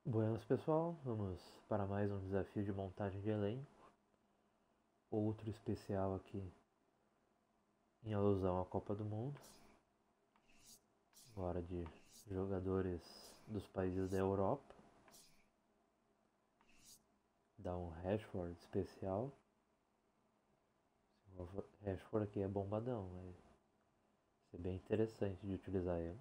Buenas pessoal, vamos para mais um desafio de montagem de elenco, outro especial aqui em alusão à Copa do Mundo, agora de jogadores dos países da Europa, dá um Rashford especial. O Rashford aqui é bombadão, vai ser bem interessante de utilizar ele.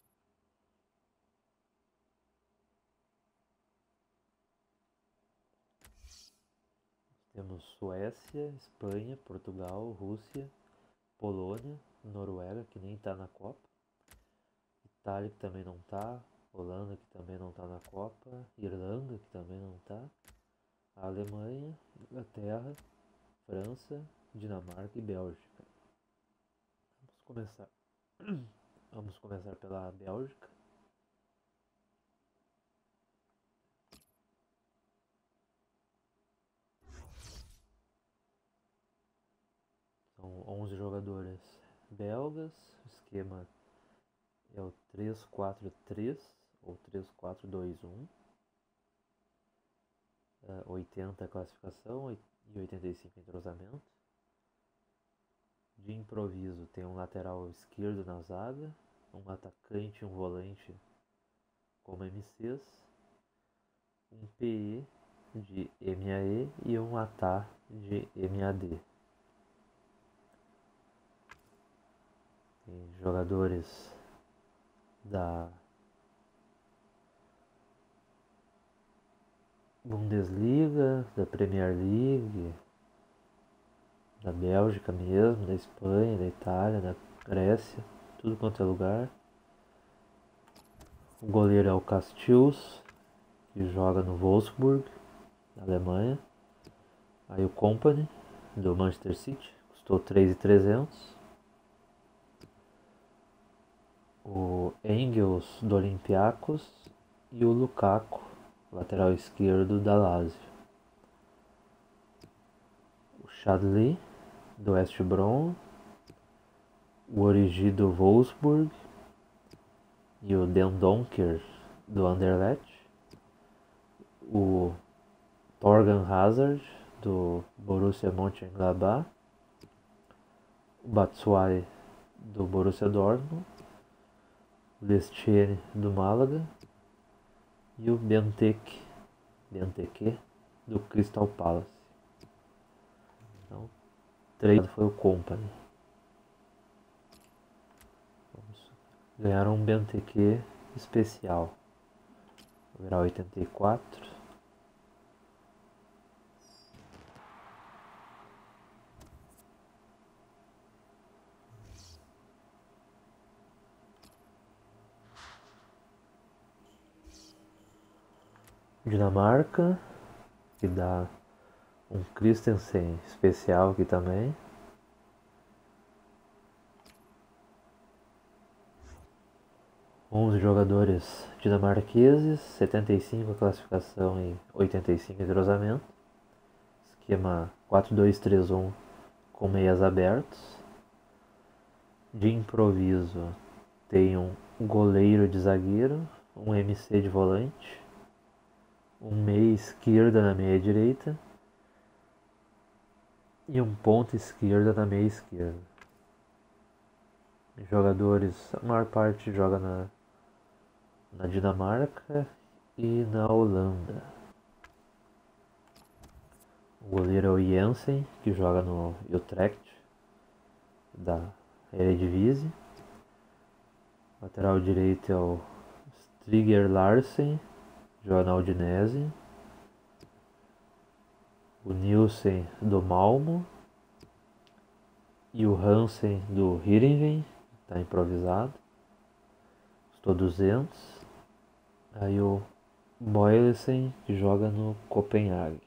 Temos Suécia, Espanha, Portugal, Rússia, Polônia, Noruega, que nem está na Copa, Itália, que também não está, Holanda, que também não está na Copa, Irlanda, que também não está, Alemanha, Inglaterra, França, Dinamarca e Bélgica. Vamos começar. Vamos começar pela Bélgica. São 11 jogadores belgas. O esquema é o 3-4-3 ou 3-4-2-1. 80 a classificação e 85 entrosamento. De improviso tem um lateral esquerdo na zaga, um atacante e um volante como MCs, um PE de MAE e um ATA de MAD. Tem jogadores da Bundesliga, da Premier League, da Bélgica mesmo, da Espanha, da Itália, da Grécia, tudo quanto é lugar. O goleiro é o Castius, que joga no Wolfsburg, na Alemanha. Aí o Kompany, do Manchester City, custou 3.300. O Engels, do Olympiacos. E o Lukaku, lateral esquerdo da Lazio. O Chadli, do West Brom. O Origi, do Wolfsburg. E o Dendoncker, do Anderlecht. O Thorgan Hazard, do Borussia Mönchengladbach. O Batshuayi, do Borussia Dortmund. O Lestienne, do Málaga. E o Benteke, do Crystal Palace. Então, 3 foi o Kompany. Ganharam um Benteke especial. Grau 84. Dinamarca, que dá um Christensen especial aqui também. Onze jogadores dinamarqueses, 75 a classificação e 85 entrosamento. Esquema 4-2-3-1 com meias abertos. De improviso tem um goleiro de zagueiro, um MC de volante, um meia esquerda na meia direita e um ponta esquerda na meia esquerda. Jogadores, a maior parte joga na Dinamarca e na Holanda. O goleiro é o Jensen, que joga no Utrecht da Eredivisie. Lateral direito é o Striger Larsen, joga na Udinese. O Nielsen, do Malmo. E o Hansen, do Heerenveen, está improvisado. Custou 200. Aí o Boyelsen, que joga no Copenhague.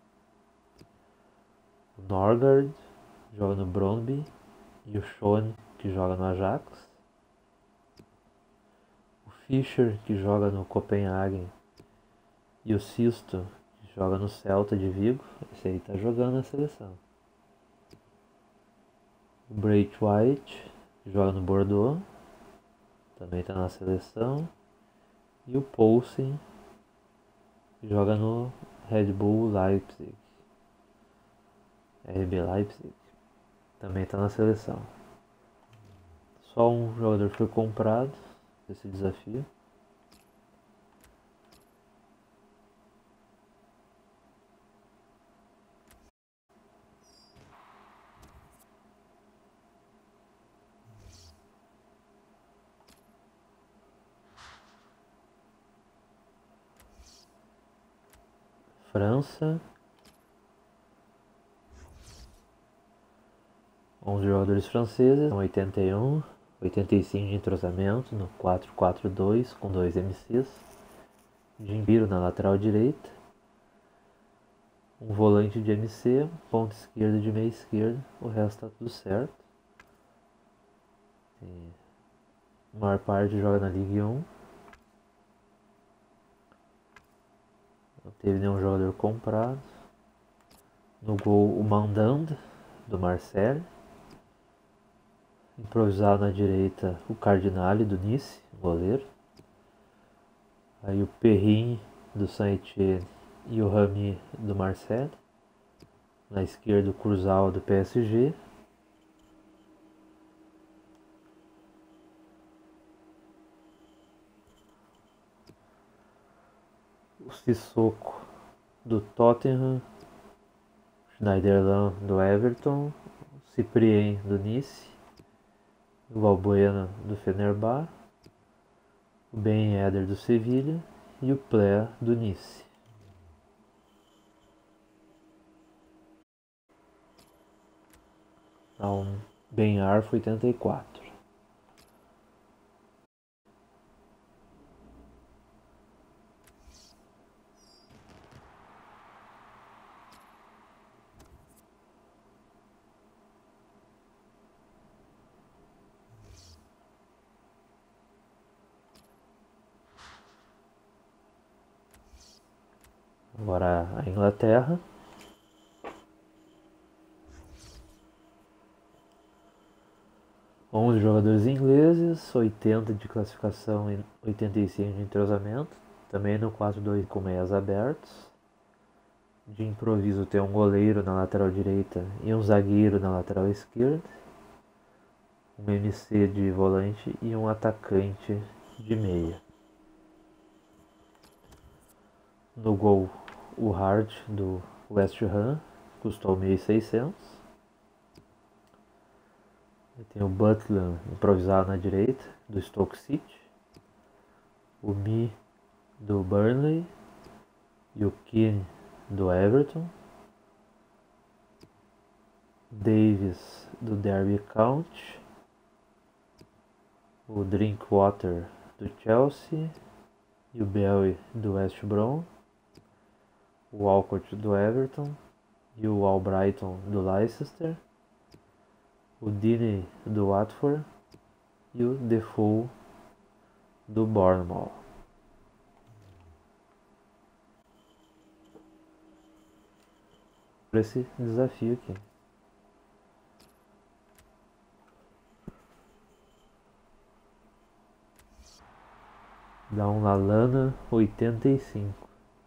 O Norgard joga no Brøndby. E o Schoen, que joga no Ajax. O Fischer, que joga no Copenhague. E o Sisto, que joga no Celta de Vigo. Esse aí tá jogando na seleção. O Braithwaite, que joga no Bordeaux. Também tá na seleção. E o Poulsen, joga no Red Bull Leipzig. RB Leipzig. Também está na seleção. Só um jogador foi comprado desse desafio. França. 11 jogadores franceses, 81, 85 de entrosamento no 4-4-2 com 2 MCs. Gimbiro na lateral direita. Um volante de MC, ponta esquerda de meia esquerda. O resto tá tudo certo. A maior parte joga na Ligue 1. Não teve nenhum jogador comprado. No gol, o Mandanda, do Marseille. Improvisado na direita, o Cardinale, do Nice, goleiro. Aí o Perrin, do Saint-Étienne, e o Rami, do Marseille. Na esquerda, o Kurzawa, do PSG. O Sissoko, do Tottenham. Schneiderlin, do Everton. Cyprien, do Nice. O Valbuena, do Fenerbahçe. O Ben Yedder, do Sevilha. E o Plea, do Nice. Então, Ben Arfa, 84. Agora a Inglaterra. Onze jogadores ingleses, 80 de classificação e 85 de entrosamento. Também no 4-2 com meias abertos. De improviso tem um goleiro na lateral direita e um zagueiro na lateral esquerda. Um MC de volante e um atacante de meia. No gol, o Hart, do West Ham, custou 1.600. Tem o Butland, improvisado na direita, do Stoke City. O Mi, do Burnley. E o Keane, do Everton. Davis, do Derby County. O Drinkwater, do Chelsea. E o Belly, do West Brom. O Walcott, do Everton. E o Albrighton, do Leicester. O Deeney, do Watford. E o Defoe, do Bournemouth. Por esse desafio aqui. Dá um Lallana, 85.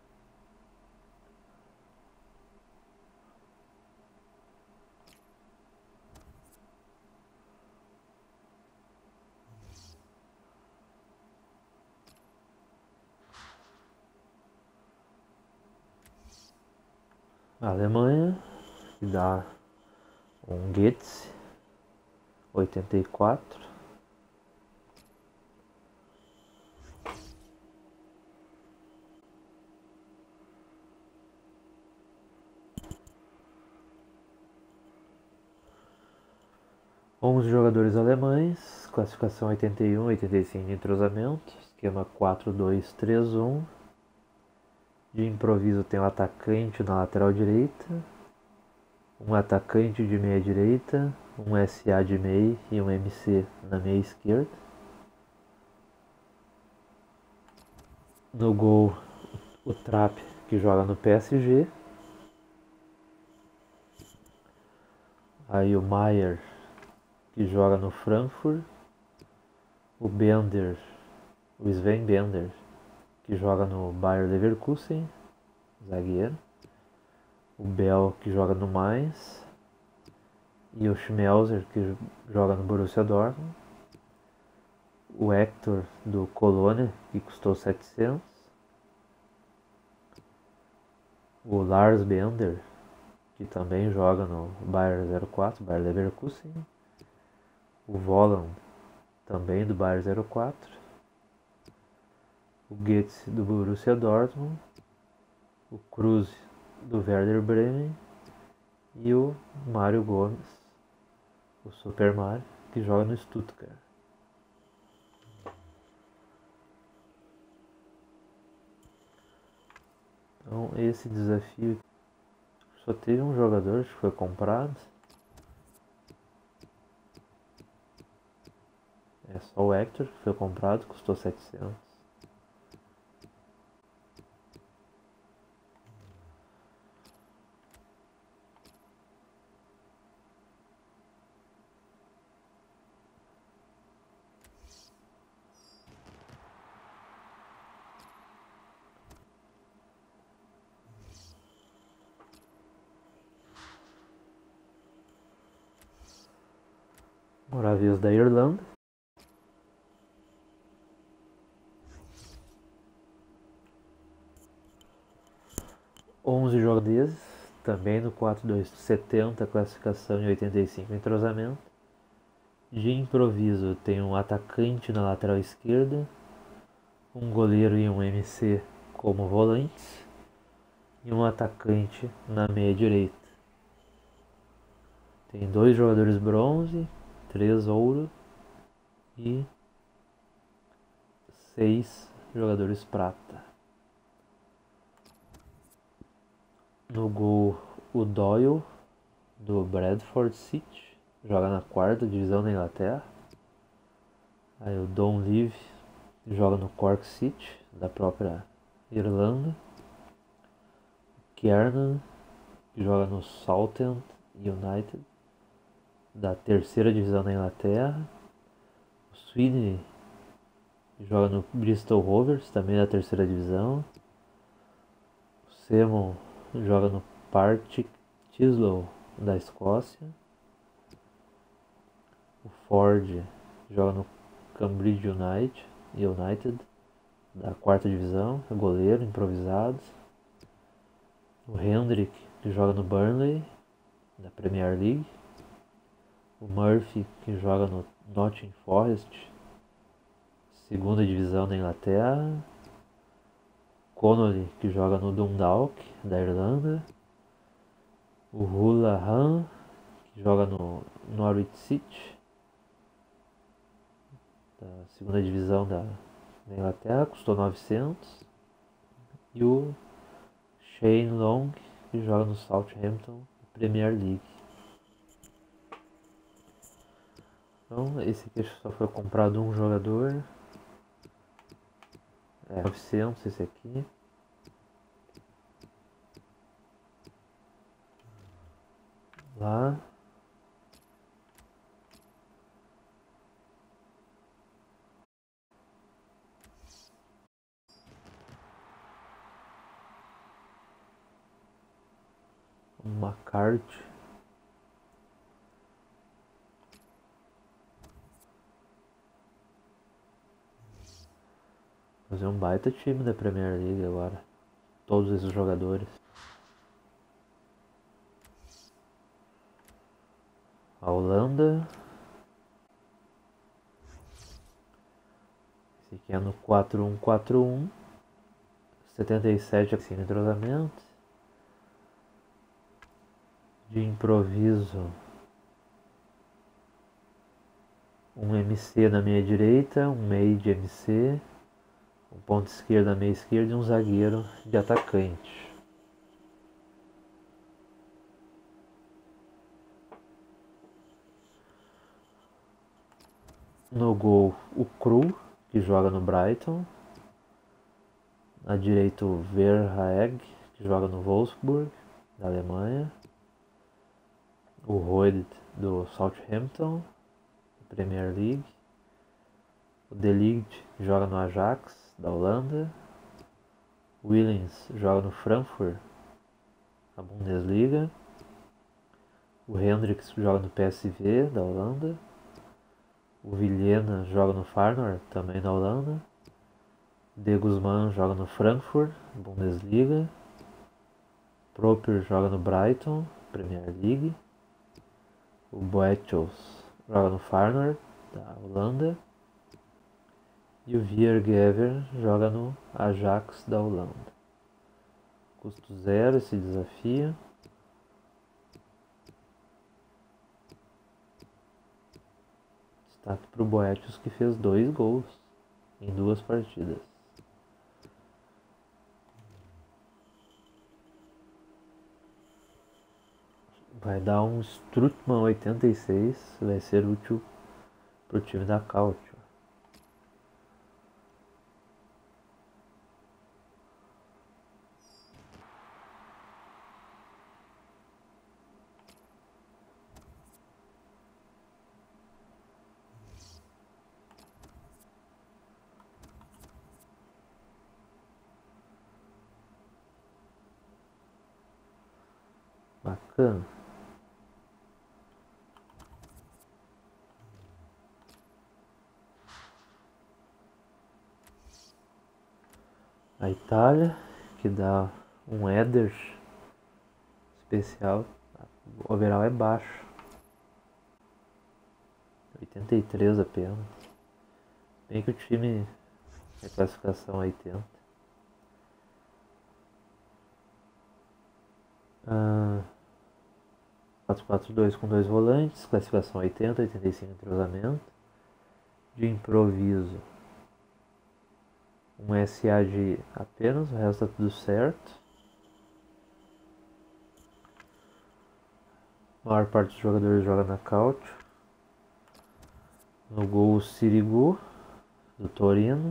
A Alemanha, que dá um Goetze, 84. Onze jogadores alemães, classificação 81, 85 de entrosamento, esquema 4-2-3-1. De improviso tem um atacante na lateral direita, um atacante de meia direita, um SA de meia e um MC na meia esquerda. No gol, o Trapp, que joga no PSG. Aí o Maier, que joga no Frankfurt. O Bender, o Sven Bender, que joga no Bayer Leverkusen. zagueiro. O Bell, que joga no Mainz. E o Schmelzer, que joga no Borussia Dortmund. O Hector, do Colônia, que custou 700. O Lars Bender, que também joga no Bayer 04, Bayer Leverkusen. O Volland, também do Bayer 04. O Goetz, do Borussia Dortmund. O Kruse, do Werder Bremen. E o Mário Gomes, o Super Mario, que joga no Stuttgart. Então esse desafio só teve um jogador que foi comprado. É só o Hector que foi comprado, custou 700. Moravias da Irlanda. Jogadores, também no 4-2, 70 classificação e 85 entrosamento. De improviso tem um atacante na lateral esquerda, um goleiro e um MC como volantes e um atacante na meia direita. Tem 2 jogadores bronze, 3 ouro e 6 jogadores prata. No gol, o Doyle, do Bradford City, joga na 4ª divisão da Inglaterra. Aí o Don Live joga no Cork City, da própria Irlanda. Kiernan, que joga no Southend United, da 3ª divisão da Inglaterra. O Sweeney, que joga no Bristol Rovers, também da 3ª divisão. O Simon joga no Partick Thistle, da Escócia. O Ford joga no Cambridge United, da 4ª divisão, é goleiro, improvisado. O Hendrick, que joga no Burnley, da Premier League. O Murphy, que joga no Nottingham Forest, 2ª divisão da Inglaterra. Connolly, que joga no Dundalk, da Irlanda. O Houlihan, que joga no Norwich City, da 2ª divisão da Inglaterra, custou 900. E o Shane Long, que joga no Southampton Premier League. Então esse aqui só foi comprado um jogador. 900 esse aqui. Lá. Uma card. Fazer um baita time da Premier League agora. Todos esses jogadores. A Holanda. Esse aqui é no 4-1-4-1. 77 assim no entrosamento. De improviso. Um MC na meia direita, um meio de MC, um ponto esquerdo na meia esquerda e um zagueiro de atacante. No gol, o Krul, que joga no Brighton. Na direita, o Verhaeghe, que joga no Wolfsburg, da Alemanha. O Royd, do Southampton, Premier League. O De Ligt joga no Ajax, da Holanda. Willens joga no Frankfurt, a Bundesliga. O Hendricks joga no PSV, da Holanda. O Vilhena joga no Feyenoord, também da Holanda. De Guzman joga no Frankfurt, Bundesliga. Proper joga no Brighton, Premier League. O Boetius joga no Feyenoord, da Holanda. E o Viergever joga no Ajax, da Holanda. Custo zero esse desafio. Destaque para o Boetius, que fez 2 gols em 2 partidas. Vai dar um Strootman 86, vai ser útil para o time da Cautio. Bacana. A Itália, que dá um Éder especial. O overall é baixo. 83 apenas. Bem que o time é classificação 80. 4-4-2 com 2 volantes, classificação 80, 85 entrosamento. De improviso, um SA de apenas, o resto tá tudo certo. A maior parte dos jogadores joga na Cautio. No gol o Sirigu, do Torino.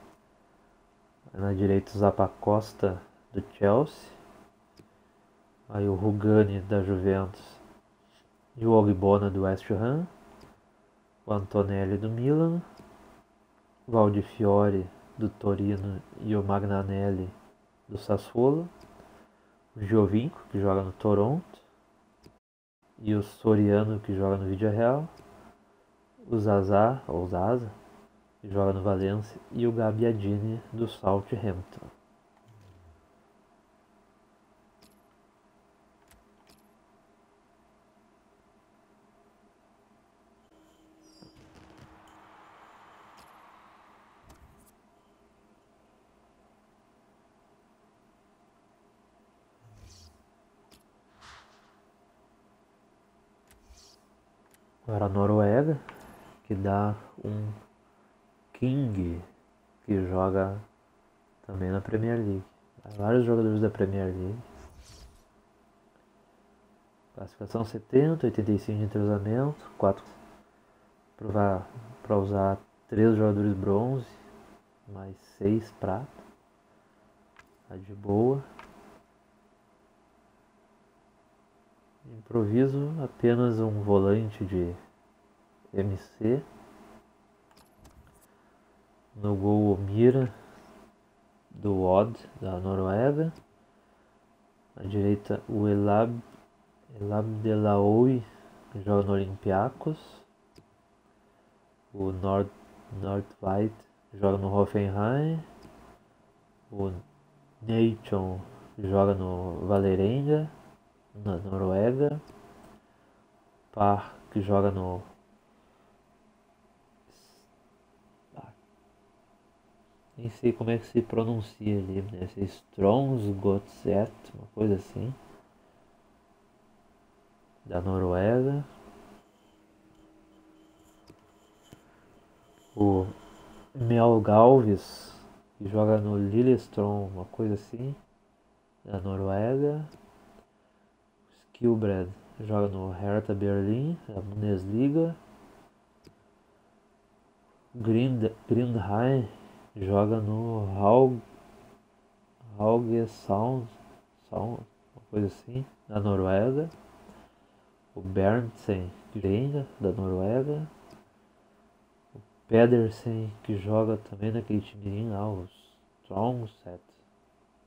Na direita o Zappacosta, do Chelsea. Aí o Rugani, da Juventus. E o Ogbonna, do West Ham. O Antonelli, do Milan. O Valdifiore, do Torino. E o Magnanelli, do Sassuolo. O Giovinco, que joga no Toronto. E o Soriano, que joga no Villarreal. O Zaza, ou Zaza, que joga no Valência. E o Gabbiadini, do Southampton. Agora a Noruega, que dá um King, que joga também na Premier League. Vários jogadores da Premier League. Classificação 70, 85 de entrosamento, 4 para usar 3 jogadores bronze, mais 6 prata. Tá de boa. Improviso, apenas um volante de MC. No gol o Mira, do Odd, da Noruega. À direita o Elab Delaoui, que joga no Olympiacos. O Nordtveit joga no Hoffenheim. O Nation joga no Vålerenga, na Noruega. Par, que joga no nem sei como é que se pronuncia ali, deve ser Strømsgodset, uma coisa assim, da Noruega. O Mjøllgavis, que joga no Lillestrøm, uma coisa assim, da Noruega. Skilbred joga no Hertha Berlin, da Bundesliga. Grindheim joga no Haugesund, uma coisa assim, da Noruega. O Berntsen, da Noruega. O Pedersen, que joga também naquele time lá, o Strømsgodset,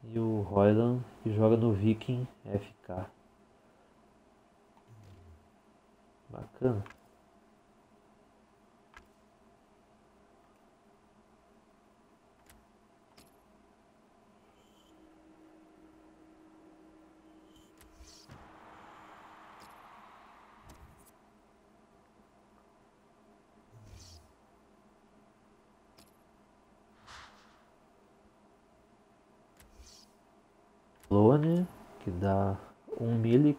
E o Royland, que joga no Viking FK. Bacana. Lone, que dá um Milik.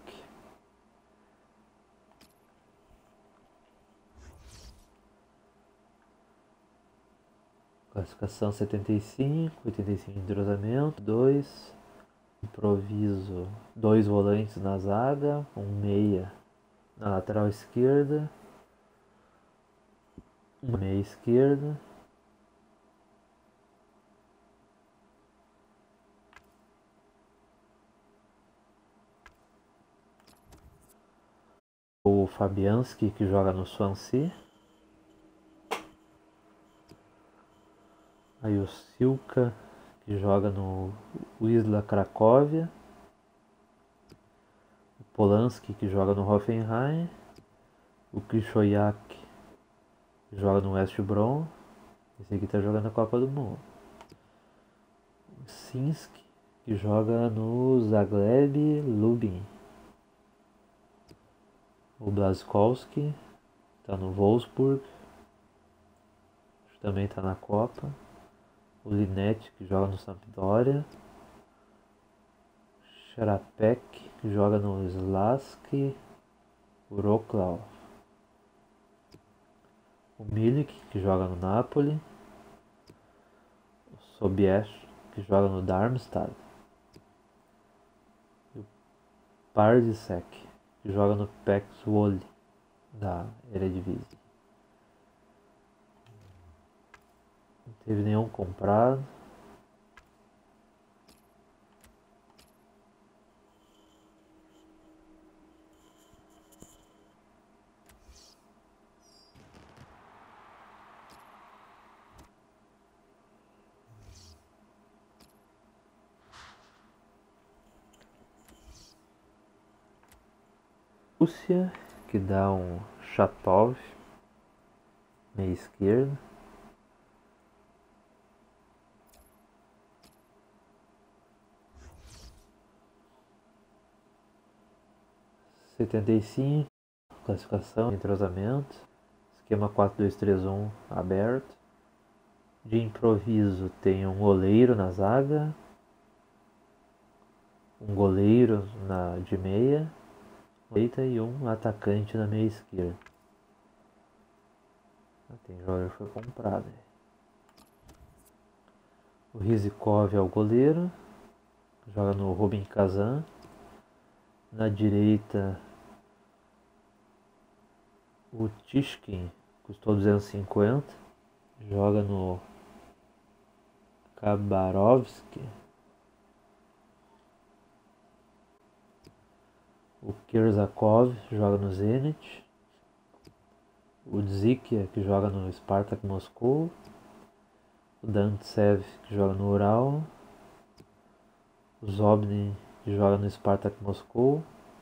Classificação 75, 85 de entrosamento, 2 improviso, 2 volantes na zaga, um meia na lateral esquerda, uma meia esquerda, o Fabianski, que joga no Swansea, aí o Silka, que joga no Wisla Cracóvia, o Polanski, que joga no Hoffenheim, o Krychowiak, que joga no West Brom, esse aqui tá jogando a Copa do Mundo, o Sinski, que joga no Zagreb Lubin, o Blaszczykowski tá no Wolfsburg, também está na Copa. O Linette, que joga no Sampdoria. Sharapek, que joga no Slask Wrocław. O Milik, que joga no Napoli. O Sobiesk, que joga no Darmstadt. E o Pardisek, que joga no PEC Zwolle da Eredivisie. Não teve nenhum comprado. Rússia, que dá um Chatov, meia esquerda. (75) classificação, entrosamento, esquema 4-2-3-1 aberto. De improviso tem um goleiro na zaga, um goleiro de meia direita e um atacante na meia esquerda. Tem jogador que foi comprado. O Rizikov é o goleiro, joga no Rubin Kazan. Na direita, o Tishkin, custou 250, joga no Khabarovsk. O Kirzakov joga no Zenit. O Dzikia, que joga no Spartak Moscou. O Dantsev, que joga no Ural. O Zobnin, que joga no Spartak Moscou.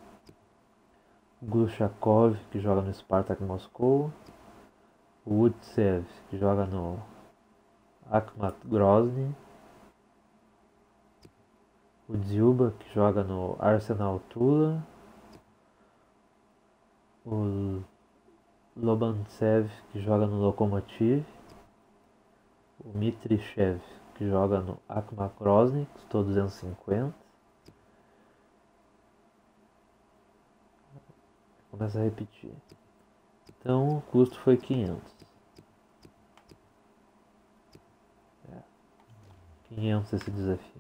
O Glushakov, que joga no Spartak Moscou. O Utsev, que joga no Akhmat Grozny. O Dziuba, que joga no Arsenal Tula. O Lobantsev, que joga no Lokomotiv. O Mitrichev, que joga no Akhmat Grozny, custou 250. Começa a repetir. Então o custo foi 500. 500 esse desafio.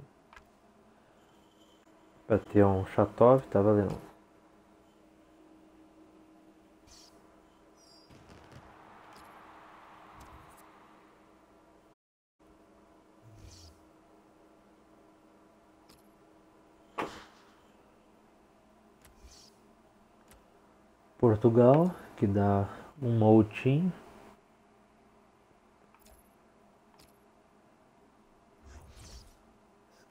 Para ter um Chatov, tá valendo. Portugal, que dá um Moutinho.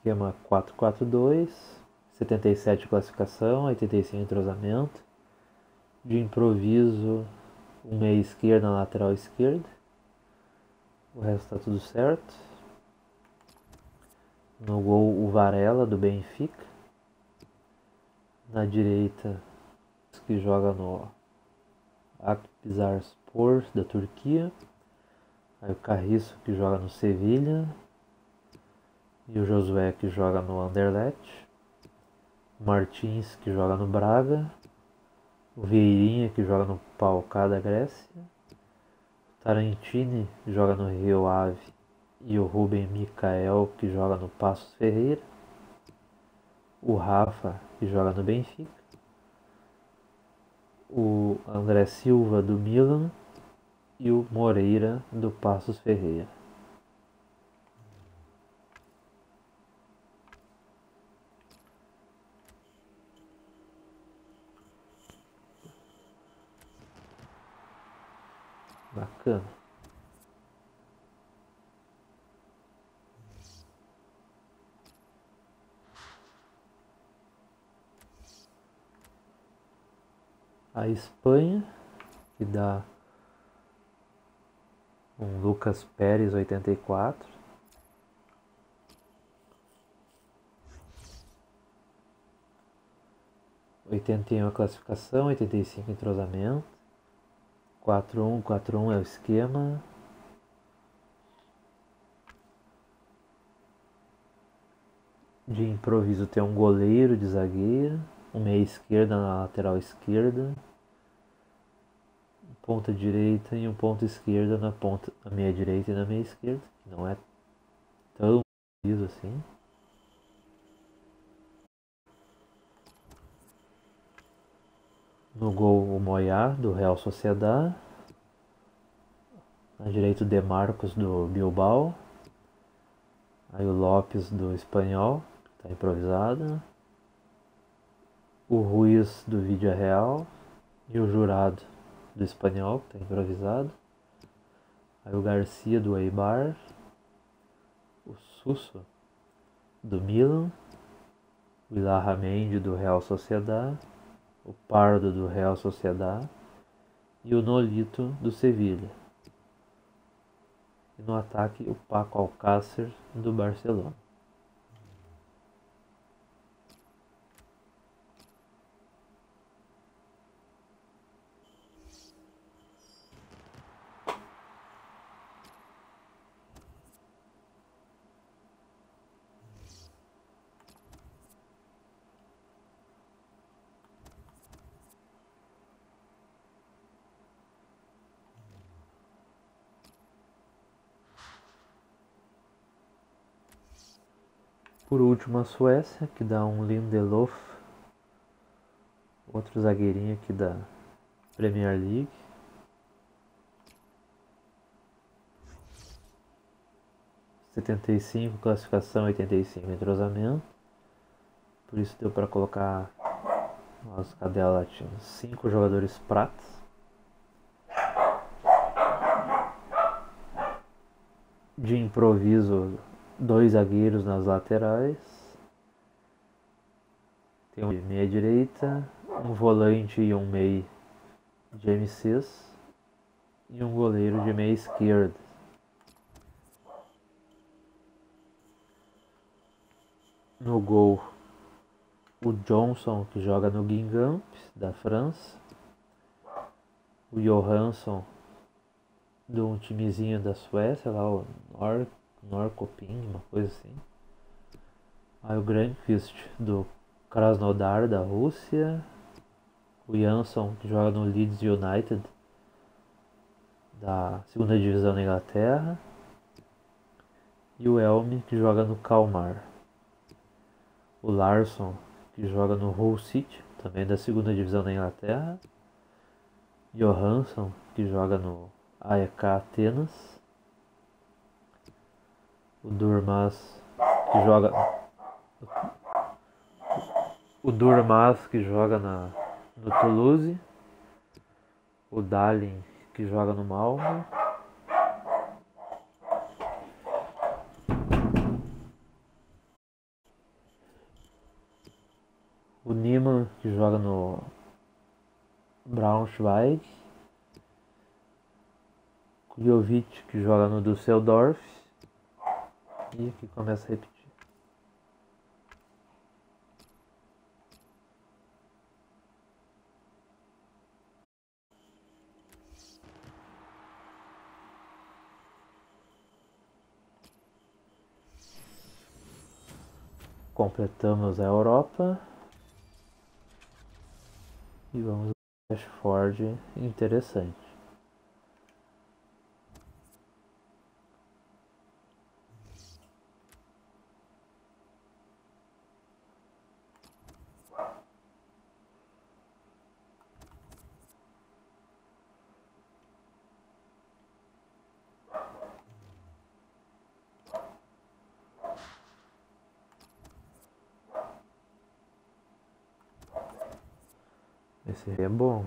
Esquema 4-4-2, 77 classificação, 85 entrosamento. De improviso, um meia esquerda na lateral esquerda. O resto tá tudo certo. No gol, o Varela, do Benfica. Na direita, que joga no Akhisarspor, da Turquia. Aí o Carriço, que joga no Sevilha. E o Josué, que joga no Anderlecht. O Martins, que joga no Braga. O Vieirinha, que joga no PAOK da Grécia. O Tarantini, que joga no Rio Ave. E o Rubem Micael, que joga no Passos Ferreira. O Rafa, que joga no Benfica. O André Silva, do Milan. E o Moreira, do Passos Ferreira. Bacana. A Espanha, que dá um Lucas Pérez 84. (81) a classificação, 85 entrosamento. 4-1, 4-1 é o esquema. De improviso tem um goleiro de zagueiro, um meia esquerda na lateral esquerda, um ponta direita e um ponta esquerda na meia direita e na meia esquerda, que não é tão improviso assim. No gol, o Moyá, do Real Sociedad. Na direita, o De Marcos, do Bilbao. Aí o Lopes, do Espanhol, que está improvisado. O Ruiz, do Villarreal. E o Jurado, do Espanhol, que está improvisado. Aí o Garcia, do Eibar. O Susso, do Milan. O Ilharramendi, do Real Sociedad. O Pardo, do Real Sociedad. E o Nolito, do Sevilha. E no ataque, o Paco Alcácer, do Barcelona. Por último, a Suécia, que dá um Lindelof, outro zagueirinho aqui da Premier League. (75) classificação, 85 entrosamento. Por isso deu para colocar as cadelas tinham 5 jogadores pratas. De improviso, 2 zagueiros nas laterais. Tem um meia direita, um volante e um meia de MCs. E um goleiro de meia esquerda. No gol, o Johnson, que joga no Guingamp, da França. O Johansson, de um timezinho da Suécia, lá o Norrköping, uma coisa assim. Aí o Granqvist, do Krasnodar, da Rússia. O Jansson, que joga no Leeds United, da segunda divisão da Inglaterra. E o Elmi, que joga no Kalmar. O Larsson, que joga no Hull City, também da segunda divisão da Inglaterra. Johansson, que joga no AEK Atenas. O Durmaz, que joga no Toulouse. O Dalin, que joga no Malmo. que joga no Braunschweig. Kujovic, que joga no Düsseldorf. E aqui começa a repetir. Completamos a Europa. E vamos ao Ashford, interessante. Esse aí é bom.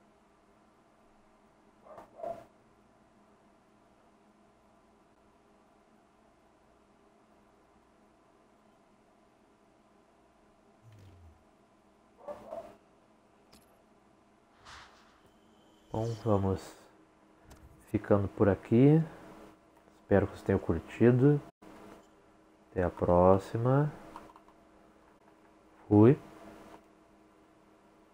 Bom, vamos ficando por aqui. Espero que vocês tenham curtido. Até a próxima. Fui.